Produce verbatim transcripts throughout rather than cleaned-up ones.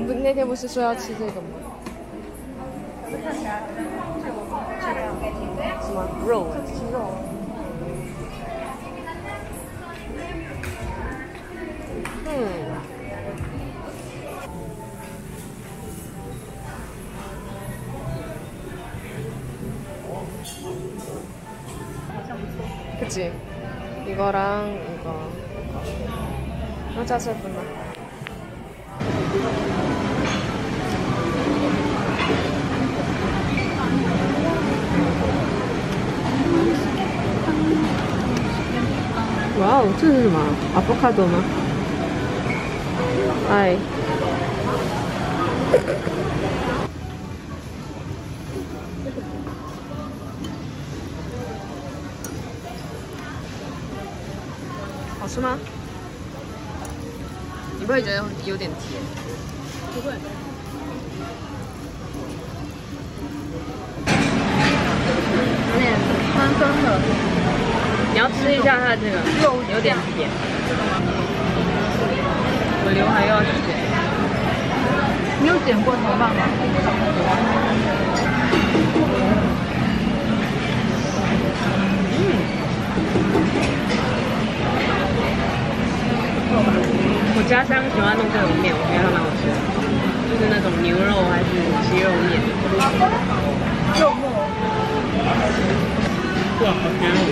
不那天不是说要吃这个吗？ 看起来就这个样子。 什么肉？鸡肉。嗯。그치? 이거랑 이거 이거 여자 슬프나 와우, 这是什么？ 아보카도吗？哎。好吃吗？你不会觉得有点甜？不会。有点酸酸的。你要吃一下它的这个，有点甜。我刘海又要剪。你有剪过头发吗？我家乡喜欢弄这种面，我觉得还蛮好吃的，就是那种牛肉还是鸡肉面。肉末。哇，好甜哦！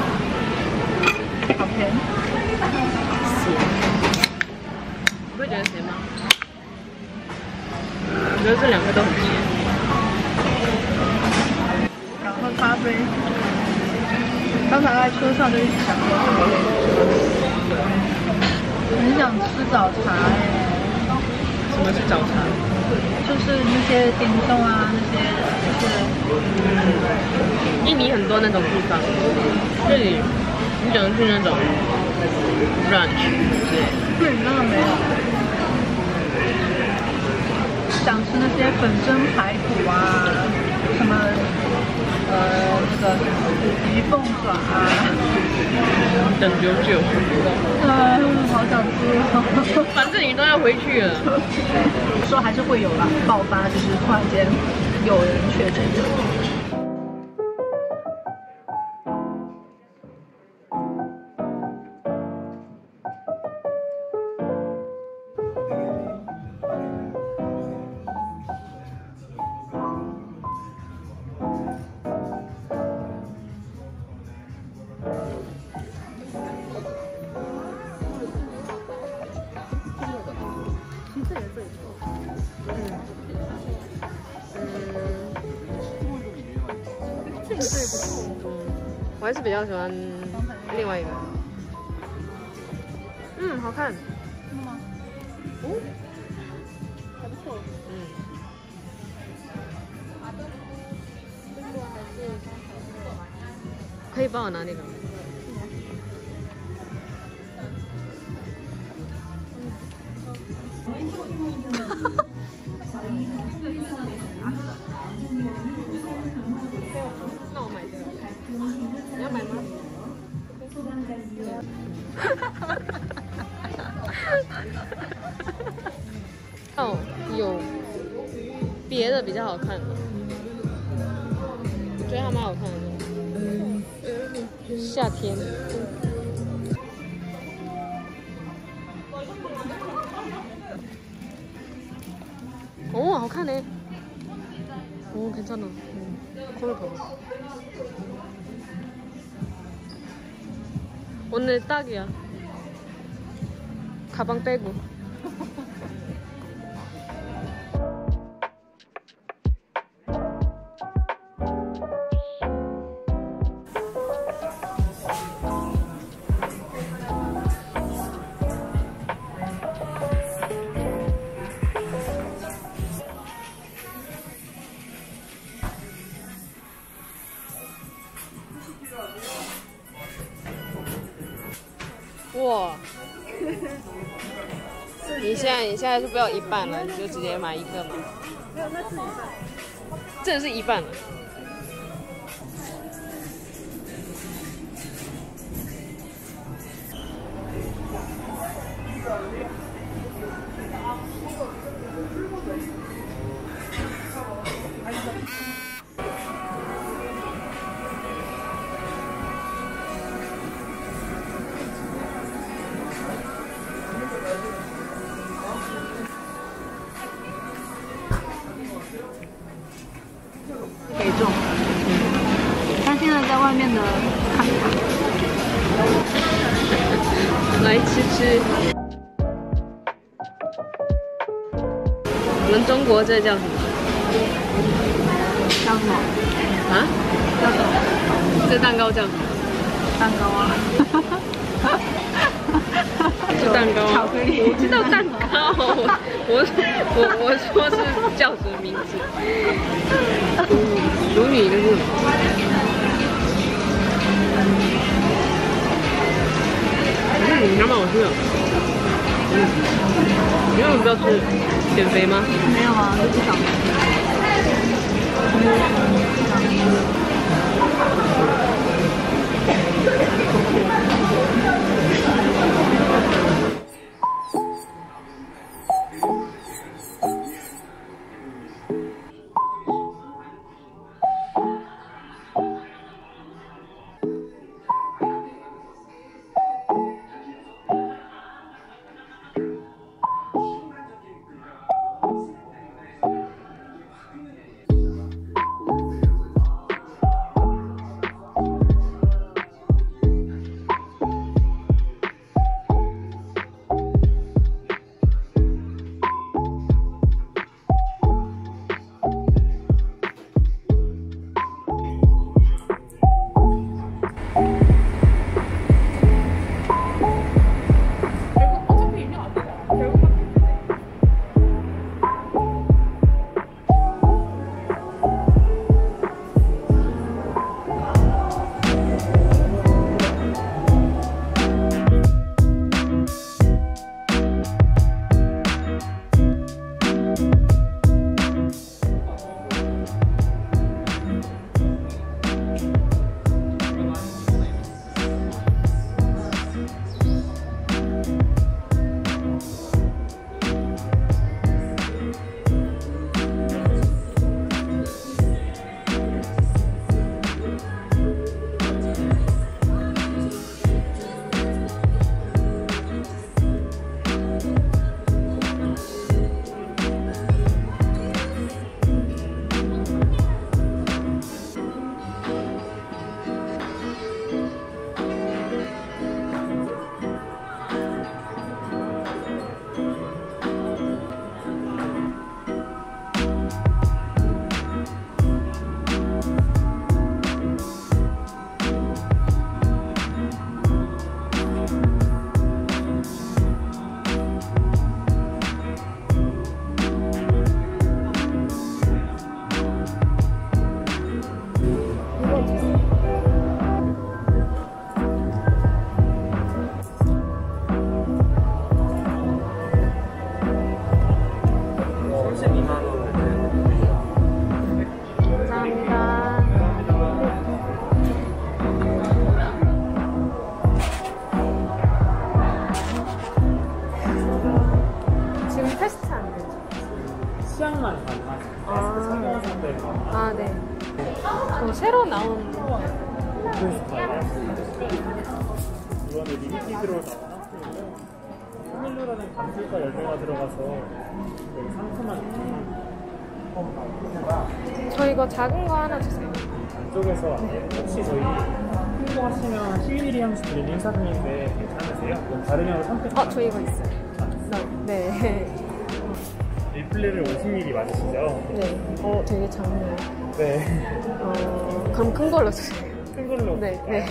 好甜。咸。你会觉得咸吗？我觉得这两个都很咸。想喝咖啡。刚才在车上就一直想喝咖啡。很想吃早茶哎！什么是早茶？就是那些点心啊，那些就是，嗯，印尼很多那种地方，这里你只能去那种 brunch 之类的。对，那个没有。想吃那些粉蒸排骨啊，什么呃那个鱼凤爪啊。等久久，呃，好想吃。反正你都要回去了。说还是会有啦，爆发就是突然间有人确诊。这个也不错，我还是比较喜欢另外一个。嗯，好看。真的吗？哦，还不错。嗯。可以帮我拿那个吗？那我买这个。你要买吗？哦，有别的比较好看的，我觉得还蛮好看的。夏天。哦，好看呢。오, 괜찮아. 응. 거울 봐봐. 오늘 딱이야. 가방 빼고.哇！你现在你现在是不要一半了，你就直接买一个嘛。没有，那是一半。这是一半了。 来吃吃。我们中国这叫什么？ 叫什么？ 啊？ 叫什么？ 这蛋糕叫什么？ 蛋糕啊。 这蛋糕， 巧克力。 我知道蛋糕，我我我说是叫什么名字？淑女的是什么？嗯，还蛮好吃的。嗯，你为什么不要吃？减肥吗？ 没有啊，就不想。 시향만 가능하죠. 아, 아 네. 어, 새로 나온 스타일. 이거는 리미티드로 나온 상품이고요. 포밀루라는 감귤과 열매가 들어가서 되게 상큼한 느낌. 저 이거 작은 거 하나 주세요. 안쪽에서 혹시 저희 홍보하시면 시위리 향수 드리는 행사 중인데 괜찮으세요? 그럼 다른 향을 선택. 어, 저 이거 있어요. 아, 네. 리플레를 오십 밀리리터 맞으시죠? 네. 어, 되게 작네요. 네. 어, 그럼 큰 걸로 주세요. 큰 걸로? 네. 네.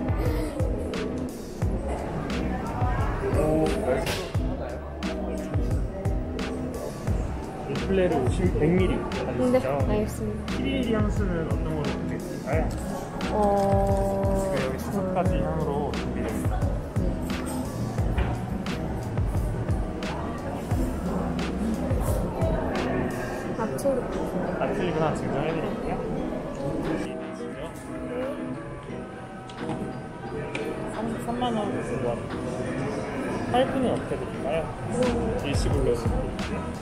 오, 리플레를 오십, 백 밀리리터 맞으시죠? 네, 알겠습니다. 시위리 향수는 어떤 걸로 드릴까요? 어... 여기 다섯 가지 향으로 준비됩니다. 아틀 아틀립 하나 증정해드릴게요. 삼만 원 주고 왔는데 할부는 어떻게 드릴까요? 일시불로 드릴게요.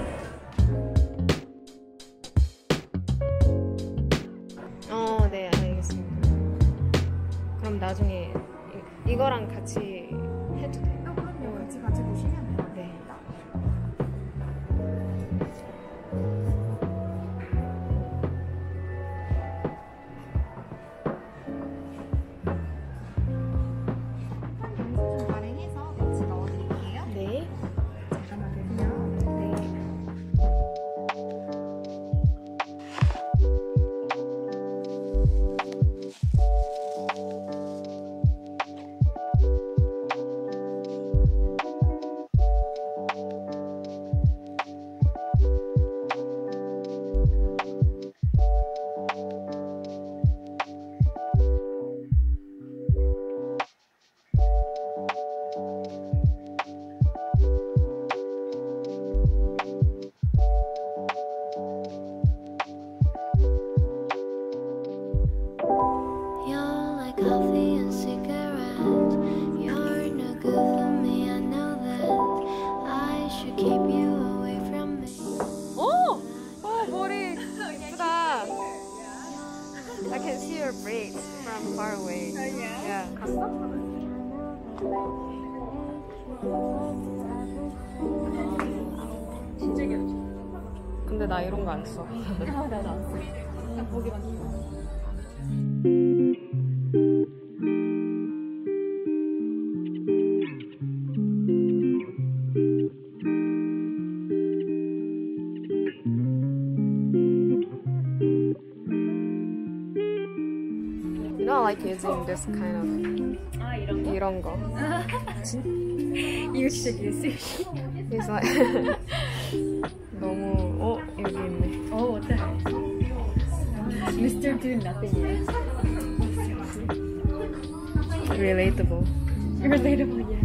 어, 네, 알겠습니다. 그럼 나중에 이, 이거랑 같이 해도 돼요? 어, 그럼요. 같이 같이 보시면 돼요. 네. 영수증 발행해서 진짜 귀엽지? 근데 나 이런 거 안 써. 아, 나도 안 써. 그냥 보기만 해. You know, I like using this kind of 아, 이런 거? 이런 거. 이거 진짜 귀엽지? It's like 너무 어 여기 있네. 어, 어때? 미스터 Doing Nothing이야. Relatable. Relatable, yeah.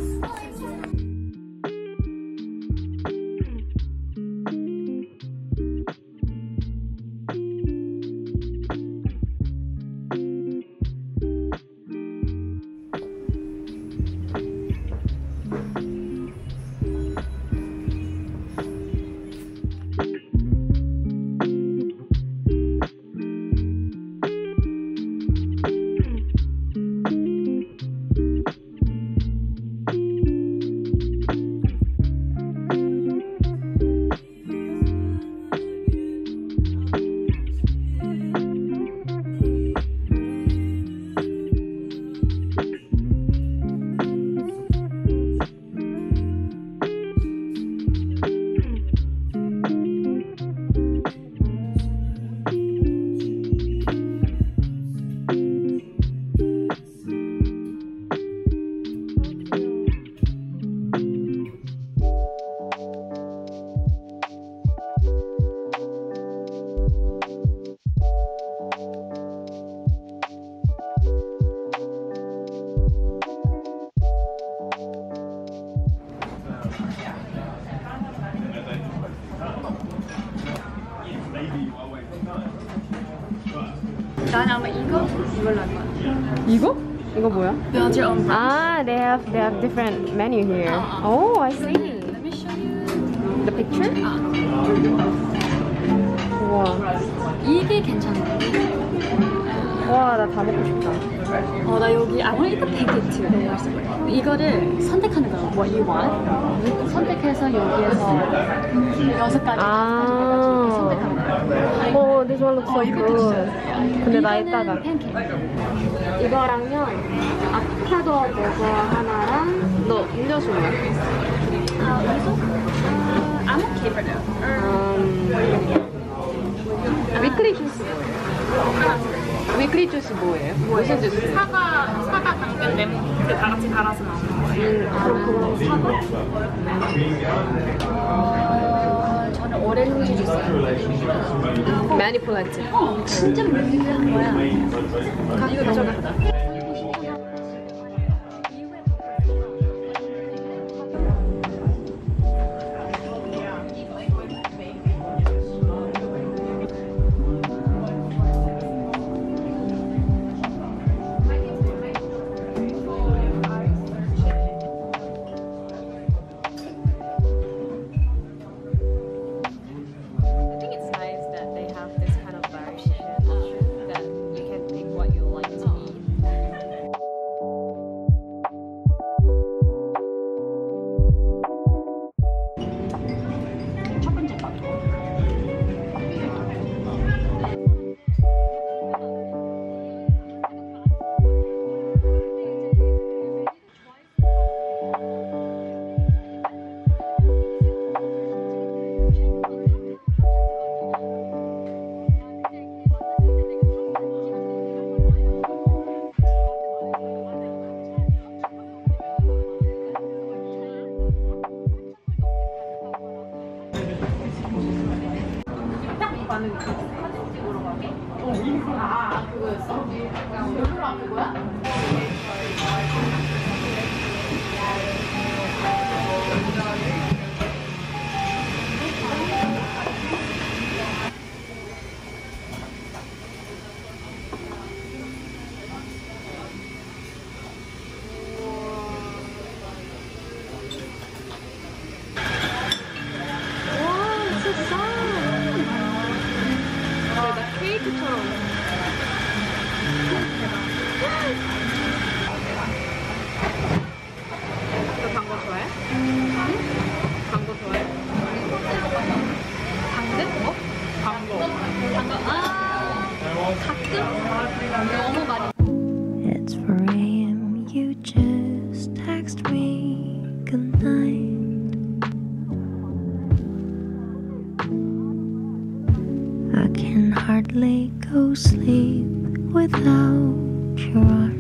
난 아마 이거? 이걸로 할 거야. 이거? 이거 뭐야? Build your own brand. Ah, they have they have different menu here. Uh-uh. Oh, I see. Let me show you. The picture? 우와, 이게 괜찮아. 와, 나 다 먹고 싶다. 어, 나 여기 I want to eat the pancake too. 너무 맛있을 거야. 이거를 선택하는 거야. What you want. 선택해서 여기에서 여섯 가지, 아. 다섯 가지 해가지고 선택하는 거야. Oh, this one looks so 어, 이것도 good. 진짜. 근데 나 이거는 이따가 팬케이크. 이거랑요, 아보카도 버거 하나랑 너 음료수 뭐야? 아, 여기서? 아, I'm okay for now. 음, 위클리 주스. 위클리 주스 뭐예요? 무슨 주스? 사과, 사과 당근 레몬 그 다 같이 갈아서 나오는 거예요. 음, 그럼 그거랑 사과? 어, 저는 오렌지 주스. 매니플란트. 어, 진짜 뮤직한 거야. 이거 가져가. 케이크처럼. 가끔 너무 많이. It's four a m You just text me goodnight. I can hardly go sleep without your arms.